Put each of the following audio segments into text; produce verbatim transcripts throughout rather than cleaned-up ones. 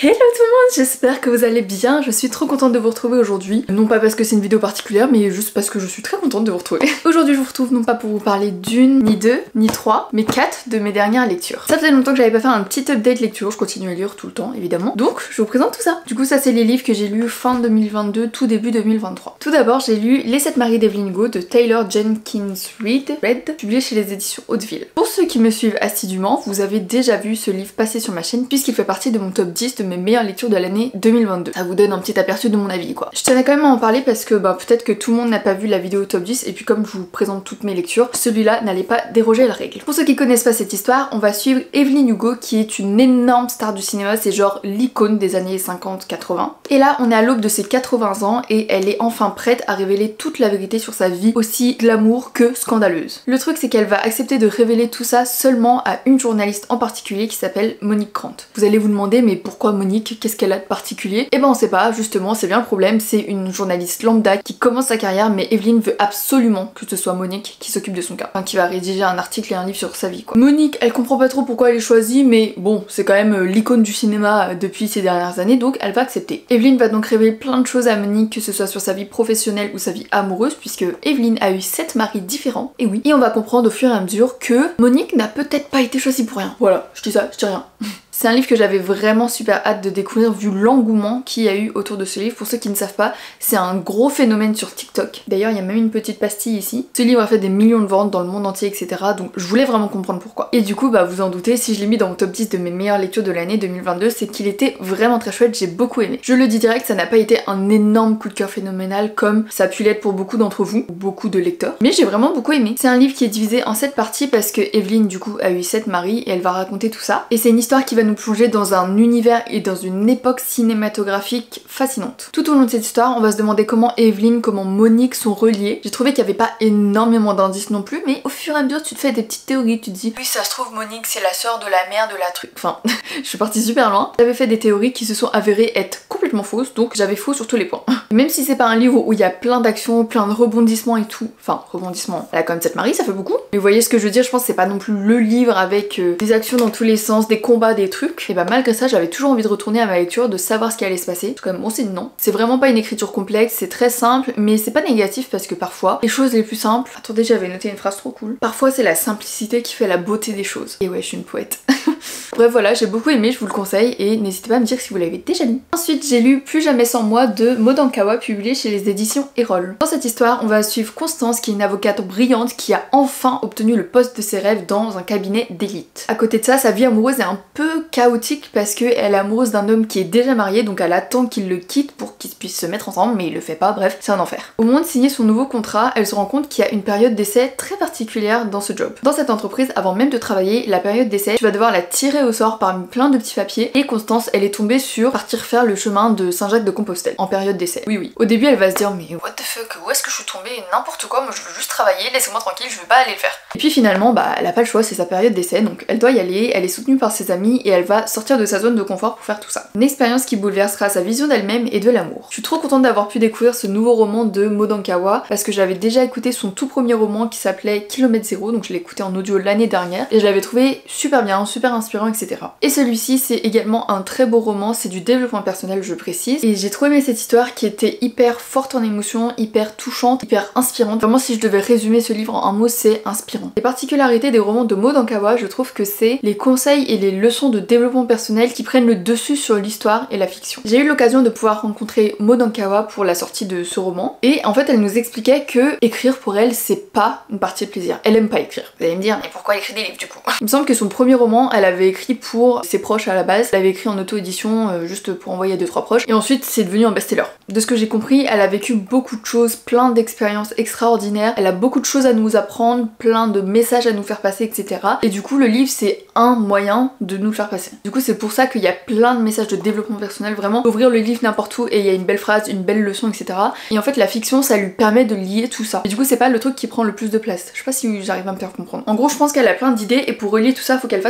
Hello tout le monde, j'espère que vous allez bien, je suis trop contente de vous retrouver aujourd'hui. Non pas parce que c'est une vidéo particulière, mais juste parce que je suis très contente de vous retrouver. Aujourd'hui je vous retrouve non pas pour vous parler d'une, ni deux, ni trois, mais quatre de mes dernières lectures. Ça faisait longtemps que j'avais pas fait un petit update lecture, je continue à lire tout le temps évidemment. Donc je vous présente tout ça. Du coup ça c'est les livres que j'ai lus fin deux mille vingt-deux, tout début deux mille vingt-trois. Tout d'abord j'ai lu Les sept maris d'Evelyn Hugo de Taylor Jenkins Reid, Red, publié chez les éditions Hauteville. Pour ceux qui me suivent assidûment, vous avez déjà vu ce livre passer sur ma chaîne puisqu'il fait partie de mon top dix de mes meilleures lectures de l'année deux mille vingt-deux. Ça vous donne un petit aperçu de mon avis quoi. Je tenais quand même à en parler parce que bah, peut-être que tout le monde n'a pas vu la vidéo top dix et puis comme je vous présente toutes mes lectures, celui-là n'allait pas déroger à la règle. Pour ceux qui connaissent pas cette histoire, on va suivre Evelyn Hugo qui est une énorme star du cinéma, c'est genre l'icône des années cinquante quatre-vingts. Et là on est à l'aube de ses quatre-vingts ans et elle est enfin prête à révéler toute la vérité sur sa vie, aussi glamour que scandaleuse. Le truc c'est qu'elle va accepter de révéler tout ça seulement à une journaliste en particulier qui s'appelle Monique Grant. Vous allez vous demander mais pourquoi Monique, qu'est-ce qu'elle a de particulier? Et ben on sait pas, justement c'est bien le problème, c'est une journaliste lambda qui commence sa carrière mais Evelyn veut absolument que ce soit Monique qui s'occupe de son cas, enfin qui va rédiger un article et un livre sur sa vie quoi. Monique elle comprend pas trop pourquoi elle est choisie mais bon c'est quand même l'icône du cinéma depuis ces dernières années donc elle va accepter. Evelyn va donc révéler plein de choses à Monique que ce soit sur sa vie professionnelle ou sa vie amoureuse puisque Evelyn a eu sept maris différents et oui et on va comprendre au fur et à mesure que Monique n'a peut-être pas été choisie pour rien. Voilà je dis ça, je dis rien. C'est un livre que j'avais vraiment super hâte de découvrir vu l'engouement qu'il y a eu autour de ce livre. Pour ceux qui ne savent pas, c'est un gros phénomène sur TikTok. D'ailleurs, il y a même une petite pastille ici. Ce livre a fait des millions de ventes dans le monde entier, et cetera. Donc je voulais vraiment comprendre pourquoi. Et du coup, bah vous en doutez, si je l'ai mis dans mon top dix de mes meilleures lectures de l'année deux mille vingt-deux, c'est qu'il était vraiment très chouette, j'ai beaucoup aimé. Je le dis direct, ça n'a pas été un énorme coup de cœur phénoménal comme ça a pu l'être pour beaucoup d'entre vous, ou beaucoup de lecteurs. Mais j'ai vraiment beaucoup aimé. C'est un livre qui est divisé en sept parties parce que Evelyn, du coup, a eu sept maris et elle va raconter tout ça. Et c'est une histoire qui va nous plonger dans un univers et dans une époque cinématographique fascinante. Tout au long de cette histoire, on va se demander comment Evelyn, comment Monique sont reliées. J'ai trouvé qu'il n'y avait pas énormément d'indices non plus, mais au fur et à mesure, tu te fais des petites théories, tu te dis oui, ça se trouve, Monique, c'est la sœur de la mère de la truc. Enfin, je suis partie super loin. J'avais fait des théories qui se sont avérées être complètement fausses, donc j'avais faux sur tous les points. Même si c'est pas un livre où il y a plein d'actions, plein de rebondissements et tout, enfin, rebondissements, elle a quand même sept maris, ça fait beaucoup. Mais vous voyez ce que je veux dire, je pense que c'est pas non plus le livre avec euh, des actions dans tous les sens, des combats, des trucs. Et bah malgré ça, j'avais toujours envie de retourner à ma lecture, de savoir ce qui allait se passer. C'est quand même bon signe non. C'est vraiment pas une écriture complexe, c'est très simple, mais c'est pas négatif parce que parfois, les choses les plus simples... Attendez, j'avais noté une phrase trop cool. Parfois c'est la simplicité qui fait la beauté des choses. Et ouais, je suis une poète. Bref voilà, j'ai beaucoup aimé, je vous le conseille et n'hésitez pas à me dire si vous l'avez déjà lu. Ensuite j'ai lu Plus jamais sans moi de Maud Ankawa publié chez les éditions Erol. Dans cette histoire on va suivre Constance qui est une avocate brillante qui a enfin obtenu le poste de ses rêves dans un cabinet d'élite. À côté de ça sa vie amoureuse est un peu chaotique parce qu'elle est amoureuse d'un homme qui est déjà marié donc elle attend qu'il le quitte pour qu'ils puissent se mettre ensemble mais il le fait pas, bref c'est un enfer. Au moment de signer son nouveau contrat elle se rend compte qu'il y a une période d'essai très particulière dans ce job. Dans cette entreprise avant même de travailler la période d'essai tu vas devoir la tirer au sort parmi plein de petits papiers et Constance elle est tombée sur partir faire le chemin de Saint-Jacques-de-Compostelle en période d'essai. Oui oui. Au début elle va se dire mais what the fuck, où est-ce que je suis tombée, n'importe quoi, moi je veux juste travailler, laissez-moi tranquille, je veux pas aller le faire. Et puis finalement bah elle a pas le choix, c'est sa période d'essai donc elle doit y aller, elle est soutenue par ses amis et elle va sortir de sa zone de confort pour faire tout ça. Une expérience qui bouleversera sa vision d'elle-même et de l'amour. Je suis trop contente d'avoir pu découvrir ce nouveau roman de Maud Ankawa parce que j'avais déjà écouté son tout premier roman qui s'appelait Kilomètre Zéro, donc je l'ai écouté en audio l'année dernière et je l'avais trouvé super bien, super inspirant, et cetera. Et celui-ci c'est également un très beau roman, c'est du développement personnel je précise et j'ai trop aimé cette histoire qui était hyper forte en émotion, hyper touchante, hyper inspirante. Vraiment si je devais résumer ce livre en un mot c'est inspirant. Les particularités des romans de Maud Ankawa je trouve que c'est les conseils et les leçons de développement personnel qui prennent le dessus sur l'histoire et la fiction. J'ai eu l'occasion de pouvoir rencontrer Maud Ankawa pour la sortie de ce roman et en fait elle nous expliquait que écrire pour elle c'est pas une partie de plaisir. Elle aime pas écrire. Vous allez me dire mais pourquoi elle écrit des livres du coup? Il me semble que son premier roman elle avait écrit pour ses proches à la base, elle avait écrit en auto-édition euh, juste pour envoyer à deux trois proches et ensuite c'est devenu un best-seller. De ce que j'ai compris elle a vécu beaucoup de choses, plein d'expériences extraordinaires, elle a beaucoup de choses à nous apprendre, plein de messages à nous faire passer, et cetera. Et du coup le livre c'est un moyen de nous le faire passer. Du coup c'est pour ça qu'il y a plein de messages de développement personnel, vraiment ouvrir le livre n'importe où et il y a une belle phrase, une belle leçon, et cetera. Et en fait la fiction ça lui permet de lier tout ça. Et du coup c'est pas le truc qui prend le plus de place. Je sais pas si j'arrive à me faire comprendre. En gros je pense qu'elle a plein d'idées et pour relier tout ça faut qu'elle fasse une histoire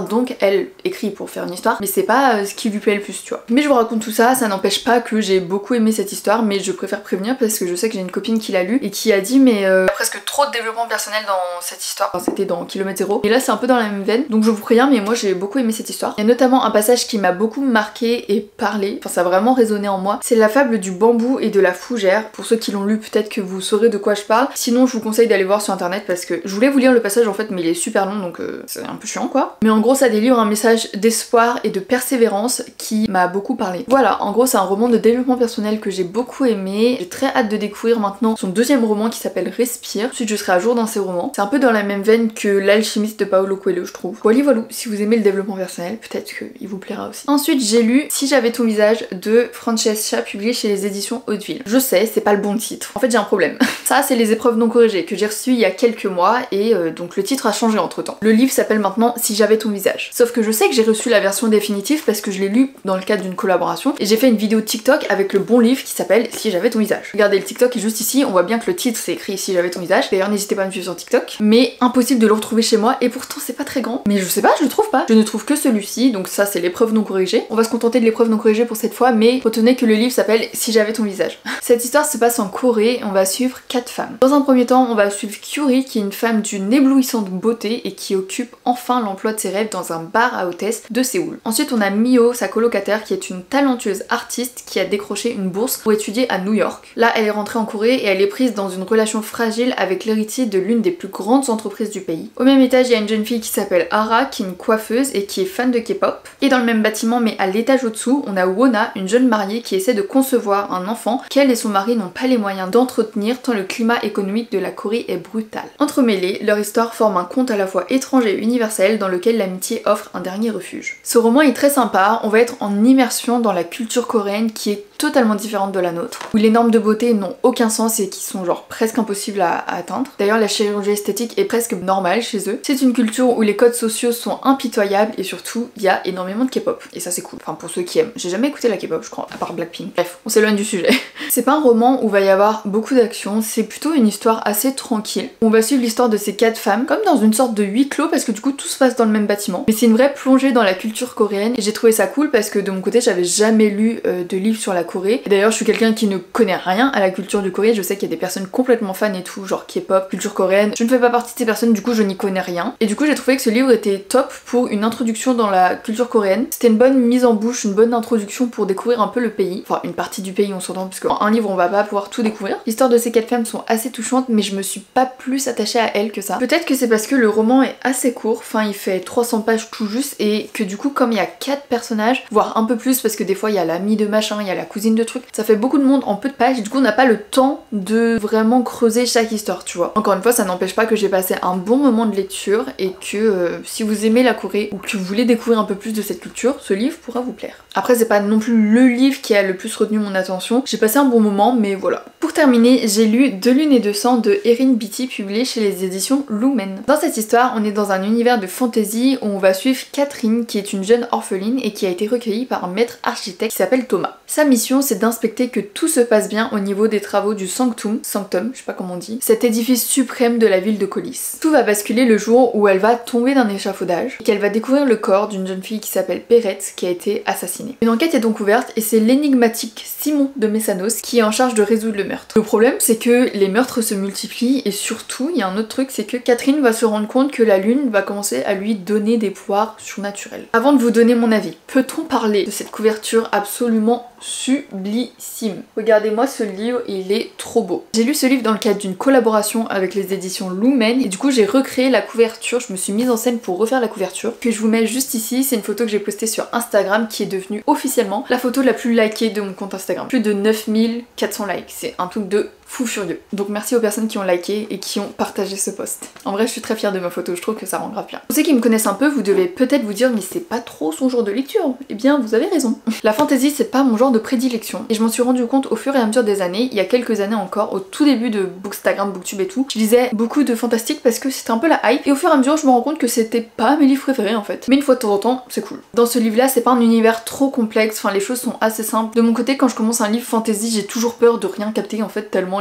histoire, donc elle écrit pour faire une histoire, mais c'est pas euh, ce qui lui plaît le plus, tu vois. Mais je vous raconte tout ça, ça n'empêche pas que j'ai beaucoup aimé cette histoire, mais je préfère prévenir parce que je sais que j'ai une copine qui l'a lu et qui a dit mais euh, presque trop de développement personnel dans cette histoire. Enfin, c'était dans Kilomètre Zéro. Et là c'est un peu dans la même veine, donc je vous préviens, mais moi j'ai beaucoup aimé cette histoire. Il y a notamment un passage qui m'a beaucoup marqué et parlé, enfin ça a vraiment résonné en moi. C'est la fable du bambou et de la fougère. Pour ceux qui l'ont lu, peut-être que vous saurez de quoi je parle. Sinon je vous conseille d'aller voir sur internet parce que je voulais vous lire le passage en fait, mais il est super long donc euh, c'est un peu chiant quoi. Mais en gros ça délivre un message d'espoir et de persévérance qui m'a beaucoup parlé. Voilà, en gros c'est un roman de développement personnel que j'ai beaucoup aimé. J'ai très hâte de découvrir maintenant son deuxième roman qui s'appelle Respire. Ensuite je serai à jour dans ses romans. C'est un peu dans la même veine que L'Alchimiste de Paulo Coelho je trouve. Voilà voilà, si vous aimez le développement personnel, peut-être qu'il vous plaira aussi. Ensuite j'ai lu Si j'avais ton visage de Francesca, publié chez les éditions Hauteville. Je sais, c'est pas le bon titre. En fait j'ai un problème. Ça c'est les épreuves non corrigées que j'ai reçues il y a quelques mois et euh, donc le titre a changé entre temps. Le livre s'appelle maintenant Si j'avais ton visage. Sauf que je sais que j'ai reçu la version définitive parce que je l'ai lu dans le cadre d'une collaboration et j'ai fait une vidéo TikTok avec le bon livre qui s'appelle Si j'avais ton visage. Regardez, le TikTok est juste ici, on voit bien que le titre c'est écrit Si j'avais ton visage. D'ailleurs n'hésitez pas à me suivre sur TikTok. Mais impossible de le retrouver chez moi et pourtant c'est pas très grand. Mais je sais pas, je le trouve pas. Je ne trouve que celui-ci, donc ça c'est l'épreuve non corrigée. On va se contenter de l'épreuve non corrigée pour cette fois, mais retenez que le livre s'appelle Si j'avais ton visage. Cette histoire se passe en Corée, on va suivre quatre femmes. Dans un premier temps, on va suivre Kyuri qui est une femme d'une éblouissante beauté et qui occupe enfin l'emploi de ses rêves dans un bar à hôtesse de Séoul. Ensuite on a Mio, sa colocataire, qui est une talentueuse artiste qui a décroché une bourse pour étudier à New York. Là elle est rentrée en Corée et elle est prise dans une relation fragile avec l'héritier de l'une des plus grandes entreprises du pays. Au même étage il y a une jeune fille qui s'appelle Hara qui est une coiffeuse et qui est fan de K-pop. Et dans le même bâtiment mais à l'étage au-dessous on a Wona, une jeune mariée qui essaie de concevoir un enfant qu'elle et son mari n'ont pas les moyens d'entretenir tant le climat économique de la Corée est brutal. Entremêlés, leur histoire forme un conte à la fois étrange et universel dans lequel l'amitié offre un dernier refuge. Ce roman est très sympa, on va être en immersion dans la culture coréenne qui est totalement différente de la nôtre, où les normes de beauté n'ont aucun sens et qui sont genre presque impossibles à, à atteindre. D'ailleurs la chirurgie esthétique est presque normale chez eux. C'est une culture où les codes sociaux sont impitoyables et surtout il y a énormément de K-pop et ça c'est cool, enfin pour ceux qui aiment. J'ai jamais écouté la K-pop je crois, à part Blackpink. Bref, on s'éloigne du sujet. C'est pas un roman où va y avoir beaucoup d'action, c'est plutôt une histoire assez tranquille. On va suivre l'histoire de ces quatre femmes comme dans une sorte de huis clos parce que du coup tout se passe dans le même bâtiment. Mais c'est une vraie plongée dans la culture coréenne et j'ai trouvé ça cool parce que de mon côté j'avais jamais lu euh, de livre sur la Corée. Et d'ailleurs je suis quelqu'un qui ne connaît rien à la culture du Corée, je sais qu'il y a des personnes complètement fans et tout, genre K-pop, culture coréenne. Je ne fais pas partie de ces personnes, du coup je n'y connais rien. Et du coup j'ai trouvé que ce livre était top pour une introduction dans la culture coréenne. C'était une bonne mise en bouche, une bonne introduction pour découvrir un peu le pays. Enfin une partie du pays on s'entend parce qu'en un livre on va pas pouvoir tout découvrir. L'histoire de ces quatre femmes sont assez touchantes mais je me suis pas plus attachée à elles que ça. Peut-être que c'est parce que le roman est assez court, enfin il fait trois cents pages tout juste et que du coup comme il y a quatre personnages, voire un peu plus parce que des fois il y a l'amie de machin, il y a la cousine de truc, ça fait beaucoup de monde en peu de pages et du coup on n'a pas le temps de vraiment creuser chaque histoire tu vois. Encore une fois ça n'empêche pas que j'ai passé un bon moment de lecture et que euh, si vous aimez la Corée ou que vous voulez découvrir un peu plus de cette culture, ce livre pourra vous plaire. Après c'est pas non plus le livre qui a le plus retenu mon attention, j'ai passé un bon moment mais voilà. Pour terminer, j'ai lu De Lune et de Sang de Erin Beatty publié chez les éditions Lumen. Dans cette histoire, on est dans un univers de fantasy où on va suivre Catherine qui est une jeune orpheline et qui a été recueillie par un maître architecte qui s'appelle Thomas. Sa mission c'est d'inspecter que tout se passe bien au niveau des travaux du Sanctum, Sanctum, je sais pas comment on dit, cet édifice suprême de la ville de Colis. Tout va basculer le jour où elle va tomber d'un échafaudage et qu'elle va découvrir le corps d'une jeune fille qui s'appelle Perrette qui a été assassinée. Une enquête est donc ouverte et c'est l'énigmatique Simon de Messanos qui est en charge de résoudre le meurtre. Le problème c'est que les meurtres se multiplient et surtout il y a un autre truc, c'est que Catherine va se rendre compte que la lune va commencer à lui donner des pouvoirs surnaturels. Avant de vous donner mon avis, peut-on parler de cette couverture absolument sublissime? Regardez-moi ce livre, il est trop beau. J'ai lu ce livre dans le cadre d'une collaboration avec les éditions Lumen et du coup j'ai recréé la couverture, je me suis mise en scène pour refaire la couverture que je vous mets juste ici. C'est une photo que j'ai postée sur Instagram qui est devenue officiellement la photo la plus likée de mon compte Instagram. Plus de neuf mille quatre cents likes, c'est un truc de fou furieux. Donc merci aux personnes qui ont liké et qui ont partagé ce post. En vrai je suis très fière de ma photo, je trouve que ça rend grave bien. Pour ceux qui me connaissent un peu, vous devez peut-être vous dire mais c'est pas trop son genre de lecture. Eh bien vous avez raison. La fantasy c'est pas mon genre de prédilection et je m'en suis rendu compte au fur et à mesure des années, il y a quelques années encore, au tout début de Bookstagram, Booktube et tout, je lisais beaucoup de fantastique parce que c'était un peu la hype et au fur et à mesure je me rends compte que c'était pas mes livres préférés en fait. Mais une fois de temps en temps c'est cool. Dans ce livre là c'est pas un univers trop complexe, enfin les choses sont assez simples. De mon côté quand je commence un livre fantasy j'ai toujours peur de rien capter en fait tellement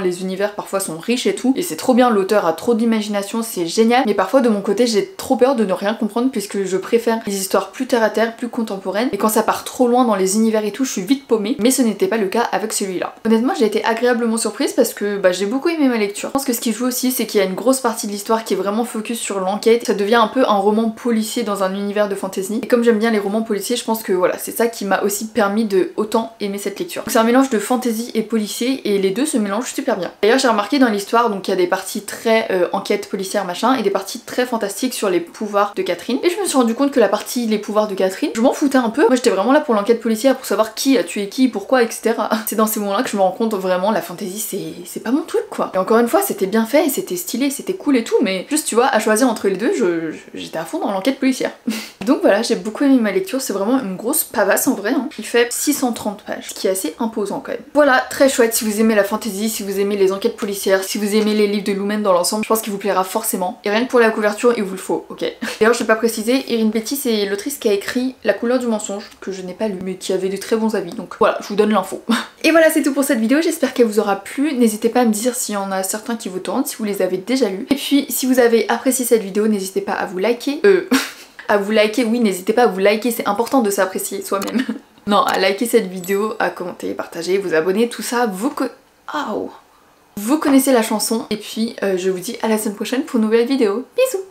les univers parfois sont riches et tout, et c'est trop bien, l'auteur a trop d'imagination, c'est génial, mais parfois de mon côté j'ai trop peur de ne rien comprendre puisque je préfère les histoires plus terre à terre, plus contemporaines, et quand ça part trop loin dans les univers et tout, je suis vite paumée, mais ce n'était pas le cas avec celui-là. Honnêtement, j'ai été agréablement surprise parce que bah, j'ai beaucoup aimé ma lecture. Je pense que ce qui joue aussi, c'est qu'il y a une grosse partie de l'histoire qui est vraiment focus sur l'enquête, ça devient un peu un roman policier dans un univers de fantasy, et comme j'aime bien les romans policiers, je pense que voilà, c'est ça qui m'a aussi permis de autant aimer cette lecture. C'est un mélange de fantasy et policier, et les deux se mélangent super bien. D'ailleurs, j'ai remarqué dans l'histoire, donc il y a des parties très euh, enquête policière machin, et des parties très fantastiques sur les pouvoirs de Catherine, et je me suis rendu compte que la partie les pouvoirs de Catherine, je m'en foutais un peu. Moi j'étais vraiment là pour l'enquête policière, pour savoir qui a tué qui, pourquoi, et cetera. C'est dans ces moments-là que je me rends compte vraiment la fantasy c'est pas mon truc quoi. Et encore une fois, c'était bien fait, c'était stylé, c'était cool et tout, mais juste tu vois, à choisir entre les deux, je, j'étais à fond dans l'enquête policière. Donc voilà, j'ai beaucoup aimé ma lecture, c'est vraiment une grosse pavasse en vrai, hein. Il fait six cent trente pages, ce qui est assez imposant quand même. Voilà, très chouette, si vous aimez la fantasy, si vous aimez les enquêtes policières, si vous aimez les livres de Lumen dans l'ensemble, je pense qu'il vous plaira forcément. Et rien que pour la couverture, il vous le faut, ok. D'ailleurs, je n'ai pas précisé, Irene Betty c'est l'autrice qui a écrit La couleur du mensonge, que je n'ai pas lu, mais qui avait de très bons avis, donc voilà, je vous donne l'info. Et voilà, c'est tout pour cette vidéo, j'espère qu'elle vous aura plu. N'hésitez pas à me dire s'il y en a certains qui vous tentent, si vous les avez déjà lus. Et puis, si vous avez apprécié cette vidéo, n'hésitez pas à vous liker. Euh... à vous liker, oui, n'hésitez pas à vous liker, c'est important de s'apprécier soi-même. Non, à liker cette vidéo, à commenter, partager, vous abonner, tout ça, vous co... Oh. Vous connaissez la chanson, et puis euh, je vous dis à la semaine prochaine pour une nouvelle vidéo. Bisous!